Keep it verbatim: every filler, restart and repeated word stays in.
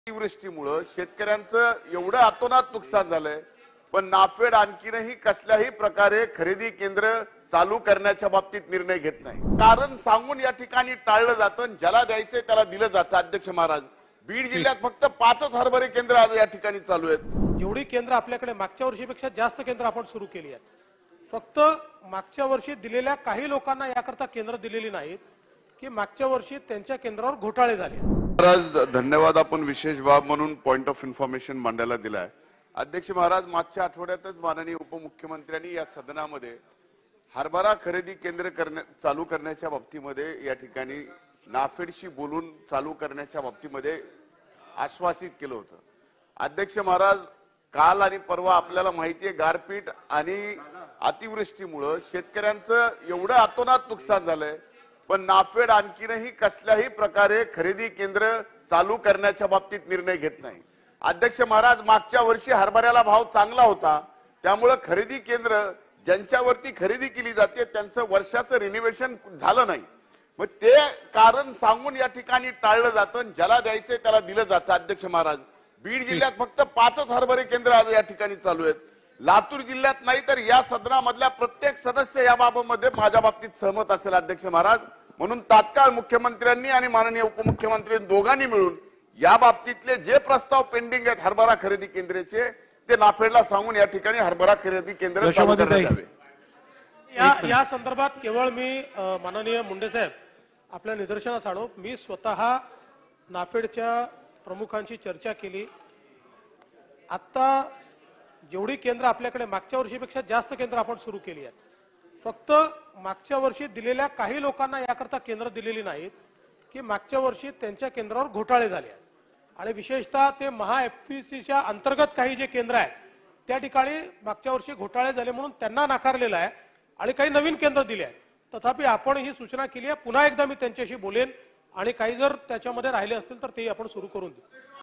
अतिवृष्टीमुळे शेतकऱ्यांचं एवढं अतोनात नुकसान झालंय, पण नाफेड आणखीनही कसल्याही प्रकारे खरेदी केंद्र चालू करण्याच्या बाबतीत निर्णय घेत नाही। कारण सांगून या ठिकाणी टाळलं जातं, ज्याला द्यायचंय त्याला दिलं जातं। अध्यक्ष महाराज, बीड जिल्ह्यात फक्त पाचच हरभरे केंद्र आज या ठिकाणी चालू आहेत। जेवढी केंद्र आपल्याकडे मागच्या वर्षीपेक्षा जास्त केंद्र आपण सुरू केली आहेत। फक्त मागच्या वर्षी दिलेल्या काही लोकांना याकरता केंद्र दिलेली नाहीत की मागच्या वर्षी त्यांच्या केंद्रावर घोटाळे झाले। महाराज धन्यवाद, आपण विशेष बाब म्हणून पॉइंट ऑफ इन्फॉर्मेशन मांडायला दिलाय। अध्यक्ष महाराज, मागच्या आठवड्यातच माननीय उपमुख्यमंत्र्यांनी या सदनामध्ये हरभरा खरेदी केंद्र करण्या चालू करण्याच्या बाबतीमध्ये या ठिकाणी नाफेडशी बोलून चालू करण्याच्या बाबतीमध्ये आश्वासित केलं होतं। अध्यक्ष महाराज, काल आणि परवा आपल्याला माहिती आहे गारपीट आणि अतिवृष्टीमुळे शेतकऱ्यांचं एवढं अतोनात नुकसान झालंय, पण नाफेड आणखीनही कसल्याही प्रकारे खरेदी केंद्र चालू करण्याच्या बाबतीत निर्णय घेत नाही। अध्यक्ष महाराज, मागच्या वर्षी हरभऱ्याला भाव चांगला होता, त्यामुळे खरेदी केंद्र ज्यांच्यावरती खरेदी केली जाते त्यांचं वर्षाचं रिनोव्हेशन झालं नाही। मग ते कारण सांगून या ठिकाणी टाळलं जातं, ज्याला द्यायचंय त्याला दिलं जातं। अध्यक्ष महाराज, बीड जिल्ह्यात फक्त पाचच हरभरे केंद्र आज या ठिकाणी चालू आहेत। लातूर जिल्ह्यात नाही तर या सदनामधल्या प्रत्येक सदस्य या बाबतीमध्ये माझ्या बाबतीत सहमत असेल। अध्यक्ष महाराज, म्हणून तात्काळ मुख्यमंत्र्यांनी आणि माननीय उपमुख्यमंत्र्यांनी दोघांनी मिळून या बाबतीतले जे प्रस्ताव पेंडिंग आहेत हरभरा खरेदी केंद्राचे ते नाफेडला सांगून या ठिकाणी हरभरा खरेदी केंद्र चालू करण्यात यावे। या या संदर्भात केवळ मी माननीय मुंडे साहेब आपल्या निदर्शनास आणू, मी स्वतः नाफेडच्या प्रमुखांशी चर्चा केली। आता जेवढी केंद्र आपल्याकडे मागच्या वर्षीपेक्षा जास्त केंद्र आपण सुरू केली आहेत। फक्त मागच्या वर्षी दिलेल्या काही लोकांना याकरता केंद्र दिलेली नाहीत की मागच्या वर्षी त्यांच्या केंद्रावर घोटाळे झाले आणि विशेषतः ते महा एफपीसीच्या अंतर्गत काही जे केंद्र आहेत त्या ठिकाणी मागच्या वर्षी घोटाळे झाले म्हणून त्यांना नाकारलेलं आहे आणि काही नवीन केंद्र दिले आहेत। तथापि आपण ही सूचना केली आहे, पुन्हा एकदा मी त्यांच्याशी बोलेन आणि काही जर त्याच्यामध्ये राहिले असतील तर तेही आपण सुरू करून देऊ।